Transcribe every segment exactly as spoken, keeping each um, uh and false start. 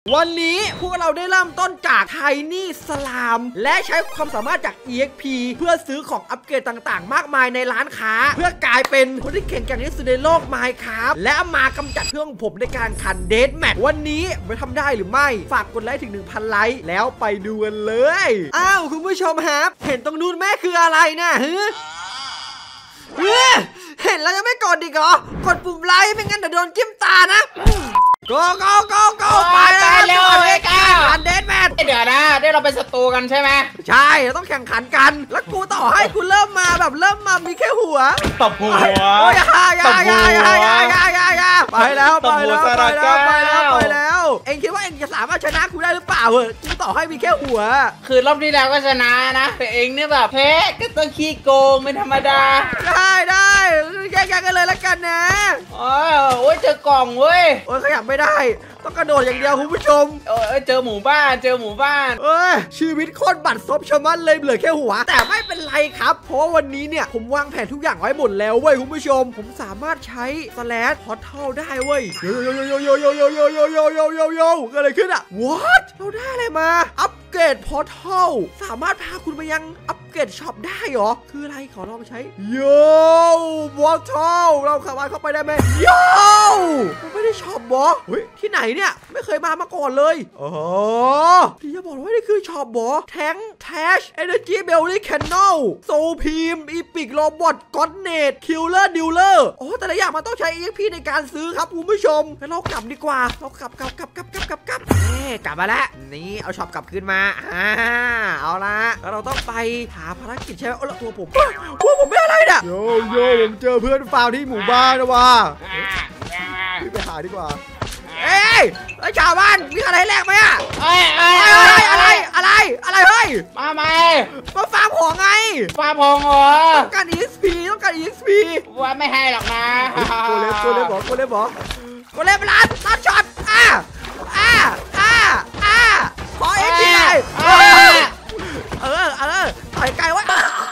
วันนี้พวกเราได้เริ่มต้นจากไทนี่สลามและใช้ความสามารถจาก อี เอ็กซ์ พี เพื่อซื้อของอัปเกรดต่างๆมากมายในร้านค้าเพื่อกลายเป็นคนที่แข่งแกร่งที่สุดในโลกไมน์ครับและมากำจัดเพื่อนของผมในการขันเดธแมทวันนี้ไปทำได้หรือไม่ฝากกดไลค์ถึง หนึ่งพัน ไลค์แล้วไปดูกันเลยอ้าวคุณผู้ชมครับเห็นตรงนู้นแม่คืออะไรนะฮึเห็นแล้วยังไม่กดอีกเหรอกดปุ่มไลค์ไม่งั้นเดี๋ยวโดนจิ้มตานะโกโกโกโกไปเร็วเลยก้าขันเดธแมทเดี๋ยวนะได้เราเป็นศัตรูกันใช่ไหมใช่เราต้องแข่งขันกันแล้วกูต่อให้กูเริ่มมาแบบเริ่มมามีแค่หัวตบหัวอย่าอย่าอย่าอย่าอย่าอย่าอย่าอย่าไปแล้วไปแล้วไปแล้วไปแล้วไปแล้วเอ็งคิดว่าเอ็งจะสามารถชนะกูได้หรือเปล่าเออกูต่อให้มีแค่หัวคือรอบที่แล้วก็ชนะนะแต่เอ็งเนี่ยแบบแพ้ก็ต้องขี้โกงไม่ธรรมดาได้ได้แยกกันเลยละกันนะโอ้ยเจอกล่องเว้ยโอ้ยขยับไม่ได้ต้องกระโดดอย่างเดียวคุณผู้ชมเออเจอหมู่บ้านเจอหมู่บ้านเอ้ยชีวิตโคตรบัดซบชะมัดเลยเหลือแค่หัวแต่ไม่เป็นไรครับเพราะวันนี้เนี่ยผมวางแผนทุกอย่างไว้หมดแล้วเว้ยคุณผู้ชมผมสามารถใช้สแลชพอร์ทัลได้เว้ยโยโยโยโยโยโยโยโยโยโยโยโยเกิดอะไรขึ้นอะ what เราได้อะไรมาอัปเกรดพอร์ทัลสามารถพาคุณไปยังอัปเกรดช็อปได้เหรอคืออะไรขอลองใช้โยพอร์ทัลเราสามารถเข้าไปได้ไหมโยมันไม่ได้ช็อปบอเฮ้ยที่ไหนเนี่ยไม่เคยมามาก่อนเลยอ๋อที่จะบอกว่านี่คือช็อปบอแทงแทชเอเนอร์จีเบลลี่แคนนอลโซพีมอีพิกโรบอทก็อดเนตคิลเลอร์ดิวเลอร์โอ้แต่ละอย่างมันต้องใช้ อี เอ็กซ์ พี ในการซื้อครับคุณผู้ชมงั้นเรากลับดีกว่าเรากลับกลับกลับกลับกลับกลับกลับเอ๊กลับมาแล้วนี่เอาช็อปกลับคืนมาอ่าเอาละแล้วเราต้องไปหาภารกิจใช่ไหมโอ้แล้วตัวผมตัวผมไม่อะไรเนี่ยโยโย่ผมเจอเพื่อนฟาวที่หมู่บ้านนะว่ะไปหาดีกว่าเอ้ยไอ้ชาวบ้านมีอะไรแลกไหมอ่ะเอ้ยเอ้ยอะไรอะไรอะไรเฮ้ยมาไหมมาฟาร์มของไงฟาร์มของเหรอต้องการ อี เอ็กซ์ พี ต้องการ อี เอ็กซ์ พีว่าไม่ให้หรอกนะตัวเล็บตัวเล็บบอกตัวเล็บบอกตัวเล็บร้านร้านช็อตอ่ะอ่ะอ่ะอ่ะขอ อี เอ็กซ์ พี เลยเออเออต่อยไกลไว้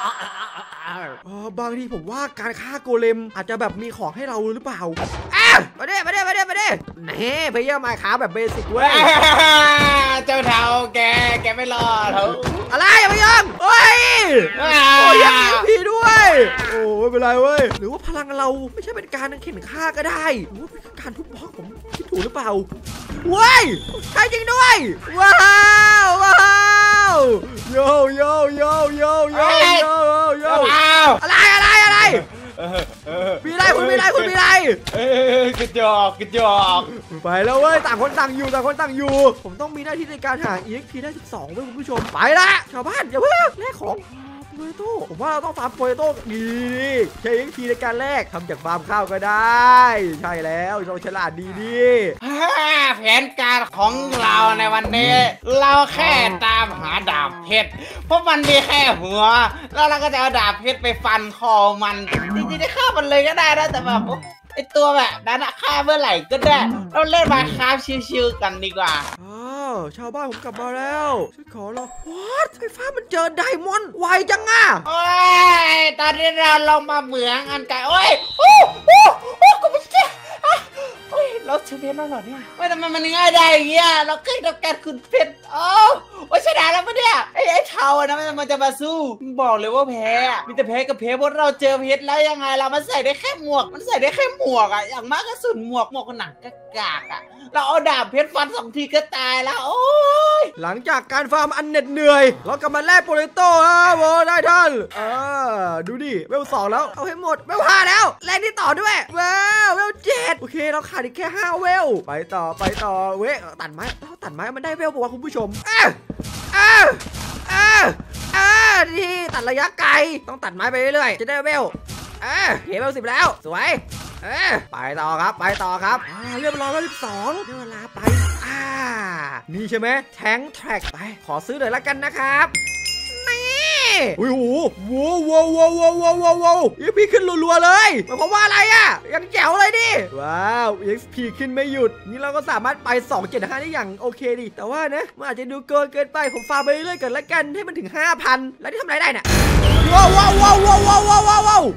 บางทีผมว่าการฆ่าโกเลมอาจจะแบบมีของให้เราหรือเปล่าอ่ะมาเด้มาเด้มาเด้มาเด้นี่เพย์เยอร์มาค้าแบบเบสิกเว้ยเจ้าเท้าแกแกไม่รอดเถอะอะไรอย่ามายังเฮ้ยโอ้ยยังมีพีด้วยโอ้ไม่เป็นไรเว้ยหรือว่าพลังเราไม่ใช่เป็นการเข็นฆ่าก็ได้หรือว่าเป็นการทุบบล็อกผมคิดถูกหรือเปล่าเว้ยใช่จริงด้วยว้าวว้าวโยโยโยโยโยโยโยอะไรอะไรอะไรมีอะไรคุณมีอะไรคุณมีอะไรกระจอกกระจอกไปแล้วเว้ยต่างคนต่างอยู่ต่างคนต่างอยู่ผมต้องมีหน้าที่ในการหา อี เอ็กซ์ พี ได้สิบสองเว้ยคุณผู้ชมไปละชาวบ้านอย่าเพิ่งแลกของโปเตโต้ผมว่าเราต้องฟาร์มโปเตโต้ดีใช้ อี เอ็กซ์ พี ในการแลกทำจากฟาร์มข้าวก็ได้ใช่แล้วเราฉลาดดีดีแผนการของเราในวันนี้เราแค่ตามหาดาบเพชรเพราะมันมีแค่หัวแล้วเราก็จะเอาดาบเพชรไปฟันคอมันจริงๆได้ฆ่ามันเลยก็ได้นะแต่แบบไอตัวแบบนั้นฆ่าเมื่อไหร่ก็ได้เราเล่นมาคาบชิวๆกันดีกว่าอ้าวชาวบ้านผมกลับมาแล้วฉันขอรอวัดไฟฟ้ามันเจอไดมอนด์ไวจังอ่ะโอ้ยตอนนี้เราลงมาเหมืองอันไกลโอ้ยโอ้โอ้โอ้กูไม่เจ็บโอ้ยเราเชื่อเพชรแล้วเหรอเนี่ยไม่ทำไมมันง่ายได้อย่างเงี้ยเราเคยต้องการคุณเพชรโอ้โอ้ชนะแล้วปะเนี่ยไอ้ไอ้เทานะมันมันจะมาสู้บอกเลยว่าแพ้มีแต่แพ้กับแพ้เพราะเราเจอเพชรแล้วยังไงเรามันใส่ได้แค่หมวกมันใส่ได้แค่หมวกอ่ะอย่างมากก็สุดหมวกหมวกหนังกากากอ่ะเราเอาดาบเพชรฟันสองทีก็ตายแล้วโอ้ยหลังจากการฟาร์มอันเหน็ดเหนื่อยเรากลับมาแลกโปเตโต้ครับโว้ได้ท่านเออดูดิเวลสองแล้วเอาให้หมดเวลห้าแล้วแลกที่ต่อด้วยเวลเวลเจ็ดโอเคเราขาดอีกแค่ห้าเวลไปต่อไปต่อเว้ยตัดไม้เราตัดไม้มันได้เวลบอกว่าคุณผู้ชมอ่ะอ่ะอ่ะอ่ะนี่ตัดระยะไกลต้องตัดไม้ไปเรื่อยๆจะได้เวลอ่ะเวลสิบแล้วสวยเออไปต่อครับไปต่อครับอ่าเรียบร้อยแล้วสิบสองเวลาไปอ่านี่ใช่ไหมแทงแทร็กไปขอซื้อเลยละกันนะครับนี่โอ้โหว้าวว้าวว้าวว้าวว้าวว้าวอี เอ็กซ์ พี ขึ้นรัวๆเลยหมายความว่าอะไรอ่ะยังแจ๋วเลยดิว้าว อี เอ็กซ์ พี ขึ้นไม่หยุดนี่เราก็สามารถไปสองเจ็ดห้าได้อย่างโอเคดิแต่ว่านะมันอาจจะดูเกินเกินไปผมฟาร์มไปเรื่อยๆกันละกันให้มันถึง ห้าพัน แล้วที่ทำอะไรได้เนี่ยว้าวว้าวว้าวว้าวว้าวว้าว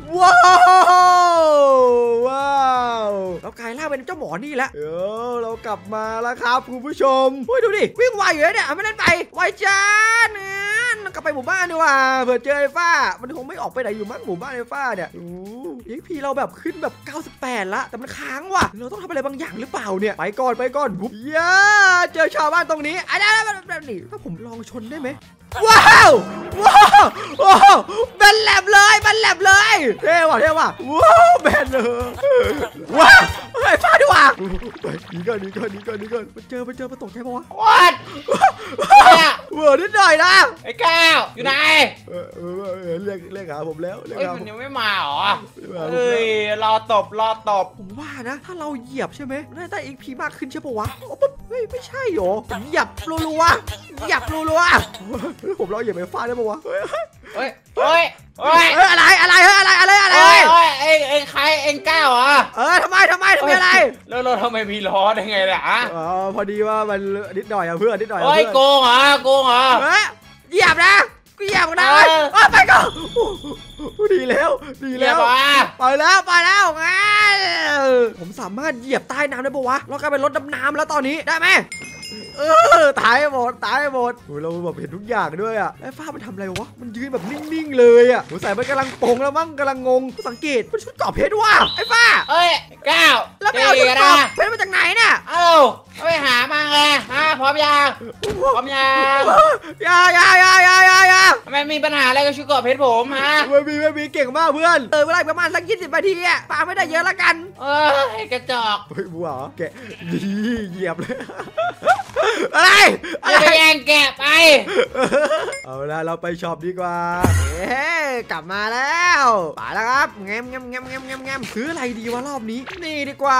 ว้าวว้าวเรากลายร่างเป็นเจ้าหมอนี่แล้วเออเรากลับมาแล้วครับคุณผู้ชมเฮ้ยดูดิวิ่งไวอยู่เนี่ยไม่เล่นไปไวจ้าเนี่ยกลับไปหมู่บ้านดีกว่าเผื่อเจอไอ้ฟ้ามันคงไม่ออกไปไหนอยู่มั้งหมู่บ้านไอ้ฟ้าเนี่ยโอ้ยพีเราแบบขึ้นแบบเก้าสิบแปดละแต่มันค้างว่ะเราต้องทำอะไรบางอย่างหรือเปล่าเนี่ยไปก่อนไปก่อนบุ๊บย่าเจอชาวบ้านตรงนี้ไอ้นั่นแบบนี้ถ้าผมลองชนได้ไหมว้าวว้าวว้าวแบนแหลมเลยแบนแหลมเลยเท่ว่ะเท่ว่ะว้าวแบนเลยว้าวไอ้ฟ้าดีกว่าไปหนีก่อนหนีก่อนหนีก่อนหนีก่อนมาเจอมาเจอมาตกใจปะวะวัดเวอร์นิดหน่อยนะไอ้ก้าวอยู่ไหนเออเออเรียกเรียกหาผมแล้วเรียกเฮ้ยหามันผมยังไม่มาหรอเฮ้ยรอตบรอตบผมว่านะถ้าเราเหยียบใช่ไหมน่าจะอีกพีมากขึ้นใช่ปะวะเฮ้ยไม่ใช่หรอผมเหยียบรัวๆเหยียบรัวๆผมเราเหยียบไปฟาดได้ปะวะเฮ้ยเฮ้ยเฮ้ยเฮ้ยอะไรอะไรเฮ้ยอะไรอะไรอะไรเฮ้ยเอ็งเอ็งใครเอ็งก้าวเหรอเออทำไมทำไมทำไมอะไรแล้วเราทำไมมีล้อได้ไงล่ะอ๋อพอดีว่ามันนิดหน่อยอะเพื่อนนิดหน่อยเฮ้ยโกงเหรอโกงเหรอเฮ้ยเหยียบนะกูเหยียบนะเออไปก่อนดีแล้วดีแล้วไปแล้วไปแล้วงั้นผมสามารถเหยียบใต้น้ำได้ปะวะเรากลายเป็นรถดำน้ำแล้วตอนนี้ได้ไหมเออตายหมดตายหมดเราแบบเห็นทุกอย่างด้วยอ่ะไอ้ฟ้ามันทำอะไรวะมันยืนแบบนิ่งๆเลยอ่ะสงสัยมันกำลังปงแล้วมั้งกำลังงงสังเกตมันชุดเกราะเพชรว่ะไอ้ฟ้าเอ้ยก้าวแล้วไปเอาชุดเกราะเพชรมาจากไหนเนี่ยเอ้าไปหามาไงฮะพร้อมยังพร้อมยังยายายายายายาทำไมมีปัญหาอะไรกับชุดเกราะเพชรผมฮะไม่มีไม่มีเก่งมากเพื่อนเออเวลาประมาณสักยี่สิบนาทีอ่ะปาไม่ได้เยอะละกันเออกระจอกเฮ้ยบัวแกะดีเหยียบเลยอะไรอะไรไปแย่งแกะไปเอาละเราไปช็อปดีกว่าเอ๊กลับมาแล้วไปแล้วครับแงมแงมแงมแงมแงมแงมซื้ออะไรดีวะรอบนี้นี่ดีกว่า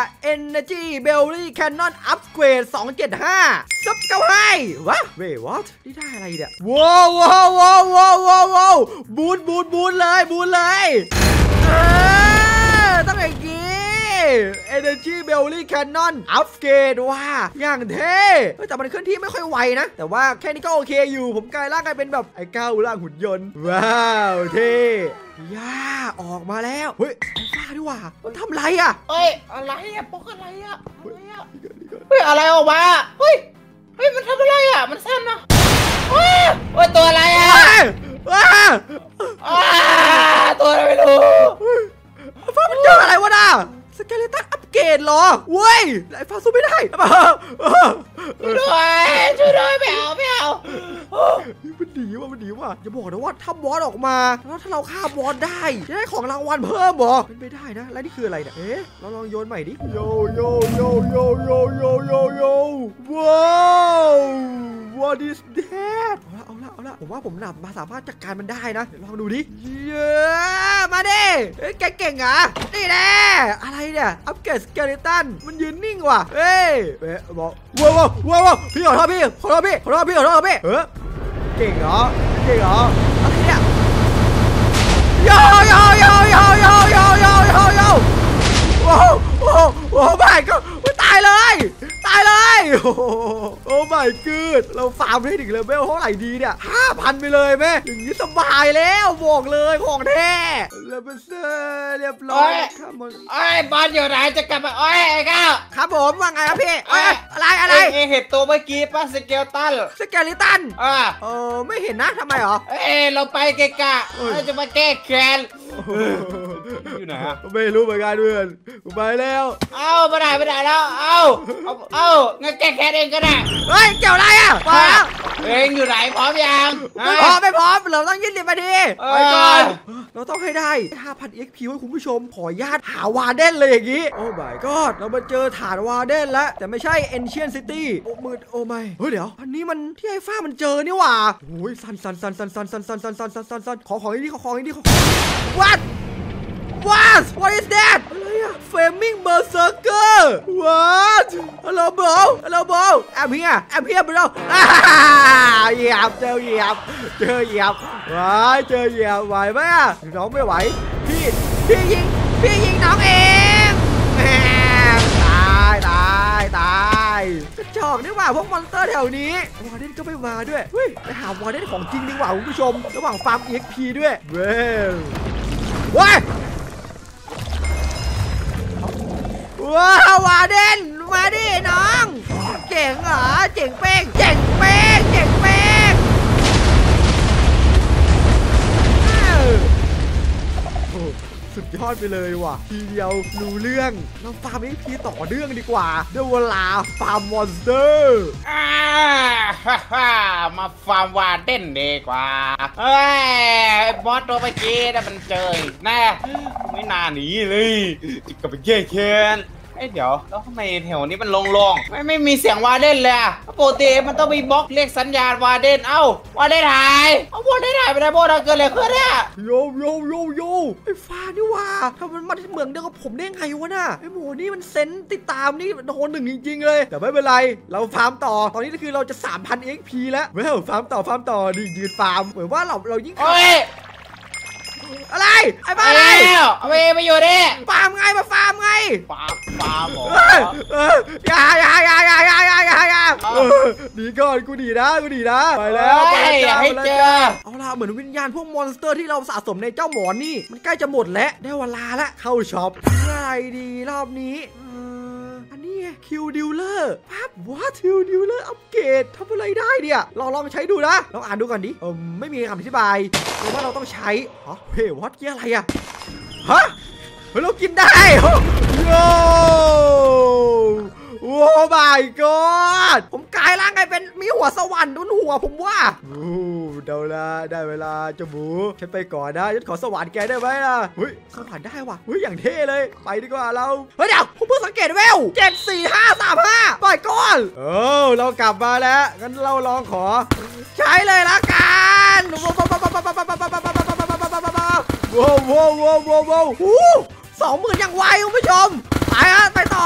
Energy Berry Cannon Upgrade สองเจ็ดห้าซับเก้าให้วะเว้ยวอทนี่ได้อะไรเนี่ยว้าวว้าวว้าวว้าวว้าวบูนบูนบูนเลยบูนเลยเออต้องอย่างนี้ Energy Berry Cannon Upgrade ว่าอย่างเท่แต่มันเคลื่อนที่ไม่ค่อยไวนะแต่ว่าแค่นี้ก็โอเคอยู่ผมกลายร่างกลายเป็นแบบไอ้ก้าวร่างหุ่นยนต์ว้าวเท่ย่าออกมาแล้วเฮ้ยไอ้ฟ้าดีว่ามันทำไรอ่ะเฮ้ยอะไรอ่ะปกอะไรอ่ะเฮ้ยอะไรออกมาเฮ้ยเฮ้ยมันทำอะไรอ่ะมันสั้นนะเฮ้ยตัวอะไรอ่ะตัวอะไรไม่รู้ฟ้ามันเจออะไรวะน่ะสเกเลตันอัปเกรดเหรอเว้ยไอ้ฟ้าสู้ไม่ได้ช่วยด้วยช่วยด้วยไม่เอาไม่เอามันดีว่ะมันดีว่ะอย่าบอกนะว่าถ้าบอสออกมาแล้วถ้าเราฆ่าบอสได้จะได้ของรางวัลเพิ่มเหรอเป็นไปได้นะแล้วนี่คืออะไรเนี่ยเอ๊ะเราลองโยนใหม่ดิโยโยโยโยโยโยโยโยว้าว what is that เอาละเอาละเอาละผมว่าผมหนับมาสามารถจัดการมันได้นะเดี๋ยวลองดูดิเย้มาดิเฮ้ยแกเก่งอ่ะนี่แน่อะไรเนี่ยอัปเกรดสเกเลตันมันยืนนิ่งว่ะเฮ้ยเอ๊ะบอกว้าวว้าวพี่ขอโทษพี่ขอโทษพี่ขอโทษพี่ขอโทษพี่เฮ้ยเก่งเหรอเก่งเหรออะไรเนี่ยโยโยโยโยโยโยโยโยโยโอ้โหโอ้ไม่ก็ตายเลยตายเลยโอ้ไม่กืดเราฟาร์มได้ถึงเลเวลเท่าไหร่ดีเนี่ยห้าพันไปเลยไหมอย่างนี้สบายแล้วบอกเลยของแท้เลเวลเซอร์เรียบร้อยครับมันไอ้บอลอยู่ไหนจะกลับมาไอ้ไอ้ก้าวครับผมว่าไงครับพี่อะไรอะไรเอ็งเห็นตัวเมื่อกี้ป่ะสเกลตันสเกลิตันอ่าเออไม่เห็นนะทำไมหรอเอ้เราไปเกะกะเราจะมาแก้แค้นอยู่ไหนอะไม่รู้เหมือนกันเพื่อนไปแล้วเอ้าไปไหนไปไหนแล้วเอ้าเอ้างั้นแก้แค้นเองก็ได้เฮ้ยเกี่ยวอะไรอ่ะไปแล้วเอ็งอยู่ไหนพร้อมยังไม่พร้อมไม่พร้อมเราต้องยืนเดี๋ยวมาดีไปก่อนเราต้องให้ได้ ห้าพัน เอ็กซ์ พี ให้คุณผู้ชมขอญาตหาวาเดนเลยอย่างนี้โอ้ my god เรามาเจอฐานวาเดนแล้วแต่ไม่ใช่ Ancient City โอ้มืดโอ้ไม่เฮ้ยเดี๋ยวอันนี้มันที่ไอ้ฟ้ามันเจอนี่หว่าโอ้ยสันสันสันสันสันสันสันสันสันสันสันสันขอของนี่ขอของนี่ขอ what what what is that อะไรอะ Flaming Berserker what hello bro hello bro I'm here I'm here bro เหยียบเจอเหยียบเจอเหยียบว้ายเจอเหยียบไหวไหมอะน้องไม่ไหวพี่พี่ยิงพี่ยิงน้องเองตายตายตายกระจอกนี่ว่าพวกมอนสเตอร์แถวนี้วาเดนก็ไม่มาด้วยเฮ้ยไปหาวาเดนของจริงดีกว่าคุณผู้ชมระหว่างฟาร์ม อี เอ็กซ์ พี ด้วยเว้ยว้ายว้าววาเดนมาดิน้องเจ๋งเหรอเจ๋งเป้งเจ๋งเป้งเจ๋งเป้งสุดยอดไปเลยว่ะทีเดียวรู้เรื่องเราฟาร์มเอ็กพีต่อเรื่องดีกว่าด้วยเวลาฟาร์มมอนสเตอร์อ่าฮ่าฮ่ามาฟาร์มวาเด่นดีกว่าเฮ้ยบอสตัวเมื่อกี้นะมันเจอแน่ไม่น่าหนีเลยจิกกับไปเย่เคนเอ้เดี๋ยวแล้วทำไมแถวนี้มันโล่งๆไม่ไม่มีเสียงวาเดนเลยอะปกติมันต้องมีบล็อกเรียกสัญญาณวาเดนเอ้าวาเดนหายเอาวาเดนหายไปไหนโบราณเกิดอะไรขึ้นเนี่ยโยโยโยโยไอ้ฟ้านี่ว่าทำไมมันมาที่เมืองเดียวกับผมได้ไงวะน่ะไอ้หมูนี่มันเซนติดตามนี่โดนหนึ่งจริงๆเลยแต่ไม่เป็นไรเราฟาร์มต่อตอนนี้คือเราจะ สามพัน เอ็ก พี แล้วเว้ยฟาร์มต่อฟาร์มต่อดิยืนฟาร์มเหมือนว่าเราเรายิ่งอะไรไอ้บ้าอะไรเอาไปไปอยู่ดิฟาร์มไงมาฟาร์มไงฟาร์มฟาร์มหรออย่าอย่าอย่าอย่าอย่าอย่าอย่าอย่าดีก่อนกูดีนะกูดีนะไปแล้วไปแล้วให้เจอเอาล่ะเหมือนวิญญาณพวกมอนสเตอร์ที่เราสะสมในเจ้าหมอนนี่มันใกล้จะหมดแล้วได้เวลาแล้วเข้าช็อปอะไรดีรอบนี้อันนี้คิวดิวเลอร์ปั๊บว่าคิวดิวเลอร์อัปเกรดทำอะไรได้เนี่ยลองลองใช้ดูนะลองอ่านดูก่อนดิเออไม่มีคำอธิบายแต่ว่าเราต้องใช้อ๋อเฮ้ยวัดเกี่ยอะไรอะฮะเฮ้ยเรากินได้โย่โอ้ my god ผมกลายร่างกลายเป็นมีหัวสวรรค์บนหัวผมว่าโอ้เดาละได้เวลาเจ้าหมูฉันไปก่อนนะฉันขอสวรรค์แกได้ไหมล่ะเฮ้ยสวรรค์ได้ว่ะเฮ้ยอย่างเท่เลยไปดีกว่าเราเฮ้ยเดี๋ยวผมเพิ่งสังเกตเวลเจ็ดสี่ห้าสามห้าปล่อยก่อนเออเรากลับมาแล้วงั้นเราลองขอใช้เลยละกันว้าวว้าวว้าวว้าวว้าวสองหมื่นอย่างไวคุณผู้ชมไปฮะไปต่อ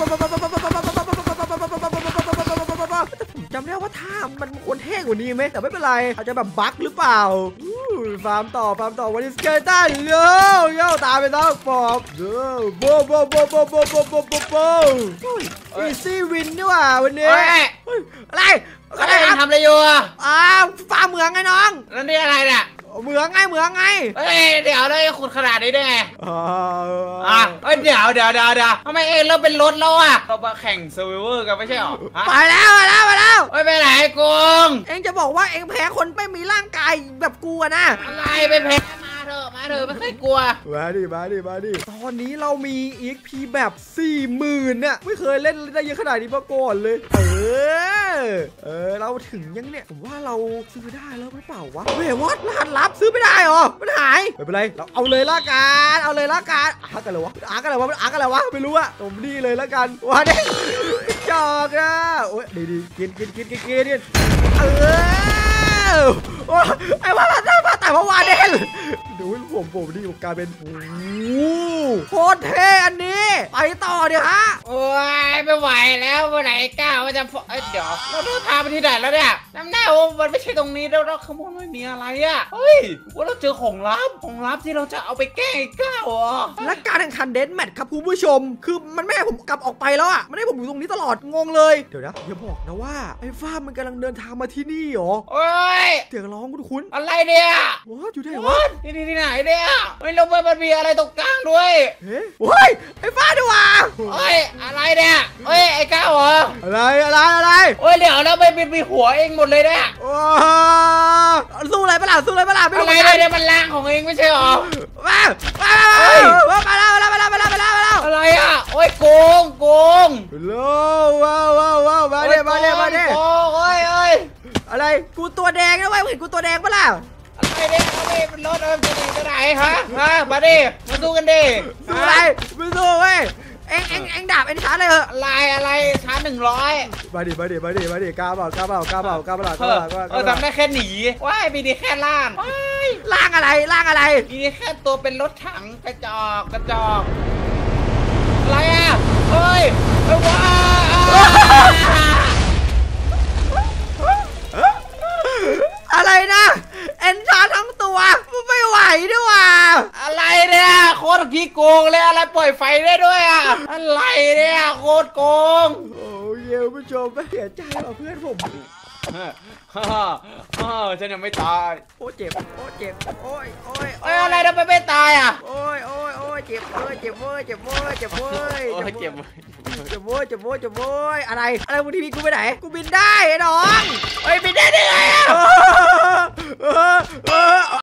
จำได้ว่าท่ามันควรเท่กว่านี้ไหมแต่ไม่เป็นไรอาจจะแบบบั๊กหรือเปล่าฟาร์มต่อฟาร์มต่อวันนี้สเกลตันโย่โย่ตามไปต้องปอบโย่โบโบโบโบโบโบโบโบโบอีซี่วินนี่ว่าวันนี้อะไรอะไรทำอะไรอยู่อ่ะอ่าฟาร์มเหมืองไงน้องแล้วนี่อะไรเนี่ยเหมืองไงเหมืองไงเฮ้ยเดี๋ยวเลยขุดขนาดนี้ได้ไงอ่าเฮ้ยเดี๋ยวเดี๋ยวเดี๋ยวเดี๋ยวทำไมเองเราเป็นรถแล้วอ่ะเรามาแข่งเซอร์ไวเวอร์กันไม่ใช่หรอไปแล้วไปแล้วไปแล้วไปไปไหนกูเองจะบอกว่าเองแพ้คนไม่มีร่างกายแบบกูอะนะอะไรไปแพ้มาเถอะมาเถอะไม่เคยกลัวมาดิมาดิมาดิตอนนี้เรามี อี เอ็ก พี แบบ สี่หมื่น เนี่ยไม่เคยเล่นได้เยอะขนาดนี้มาก่อนเลยเออเออเราถึงยังเนี่ยผมว่าเราซื้อได้แล้วหรือเปล่าวะเฮ้ยวัดรหัสลับซื้อไม่ได้หรอมันหายไม่เป็นไรเราเอาเลยละกันเอาเลยละกันอาร์กันเลยวะอาร์กันอะไรวะอาร์กันอะไรวะไม่รู้อะผมนี่เลยละกันว้าเด็กจอกนะโอ้ยดีดีกินกินกินกินกินเออโอ้ไอ้ว่าแต่ว่าแต่ว่าวาเดนดูผมผมดีผมกลายเป็นโอ้โคตรเท่อันนี้ไปต่อเดี๋ยวฮะโอ้ยไม่ไหวแล้ววันไหนก้าวมันจะเดี๋ยวเราเดินทางไปที่ไหนแล้วเนี่ยน้ำหน้าโอ้มันไม่ใช่ตรงนี้แล้วเราขโมยไม่มีอะไรอ่ะเฮ้ยว่าเราเจอของลับของลับที่เราจะเอาไปแก้ก้าวอ่ะและการแข่งขันเดนแมทครับคุณผู้ชมคือมันไม่ให้ผมกลับออกไปแล้วอ่ะมันให้ผมอยู่ตรงนี้ตลอดงงเลยเดี๋ยวนะอย่าบอกนะว่าไอ้ฟ้ามันกำลังเดินทางมาที่นี่หรอเฮ้ยเสียงร้องคุณคุณอะไรเนี่ยว้าอยู่ไหนวะที่ที่ไหนเนี่ยเฮ้ยเราไปมันมีอะไรตรงกลางด้วยเฮ้ยเฮ้ยไอ้ฟ้าดีว่าเฮ้ยอะไรเนี่ยเฮ้ยไอ้ก้าวเหรออะไรอะไรอะไรเฮ้ยเดี๋ยวแล้วไม่มีหัวเองหมดเลยเนี่ยสู้อะไรปะล่ะสู้อะไรปะล่ะไม่รู้อะไรเนี่ยมันล่างของเองไม่ใช่หรอมามามาแล้วมาแล้วมาแล้วมาแล้วมาแล้วมาแล้วอะไรอ่ะโอ้ยโกงโกงโลว้าวว้าวว้าวมาเนี่ยมาเนี่ยมาเนี่ยโอ้ยโอ้ยโอ้ยอะไรกูตัวแดงนะเว้ยเห็นกูตัวแดงปะล่ะอะไรเนี่ยเอาไปเป็นรถเอาไปเป็นไหนฮะมามาดิมาสู้กันดิสู้อะไรไม่สู้เว้ยเอ็งเอ็งเอ็งดาบเอ็งชาร์จเลยเหรออะไรอะไรชาร์จหนึ่งร้อยมาดิมาดิมาดิมาดิกล้าเปล่ากล้าเปล่ากล้าเปล่ากล้าเปล่ากล้าเปล่าเออทำได้แค่หนีว้ายมีดีแค่ล่างล่างอะไรล่างอะไรมีดีแค่ตัวเป็นรถถังกระจอกกระจอกอะไรอ่ะเฮ้ยว้าอะไรนะเอ็นชาทั้งตัวไม่ไหวด้วยว่ะอะไรเนี่ยโคตรขี้โกงเลยอะไรปล่อยไฟได้ด้วยอ่ะอะไรเนี่ยโคตรโกงโอ้ยผู้ชมไม่เสียใจว่ะเพื่อนผมฮ่าฮ่าฉันยังไม่ตายโอ้เจ็บโอ้เจ็บโอ้ยโอ้ยเอ้ยอะไรทำไมไม่ตายอ่ะโอ้ยโอ้ยโอ้ยเจ็บเว้ยเจ็บเว้ยเจ็บเว้ยเจ็บเว้ยโอ้ยเก็บเจ็บเว้ยเจ็บเว้ยเจ็บเว้ยอะไรอะไรมึงทีพีกูไปไหนกูบินได้ไอ้น้อง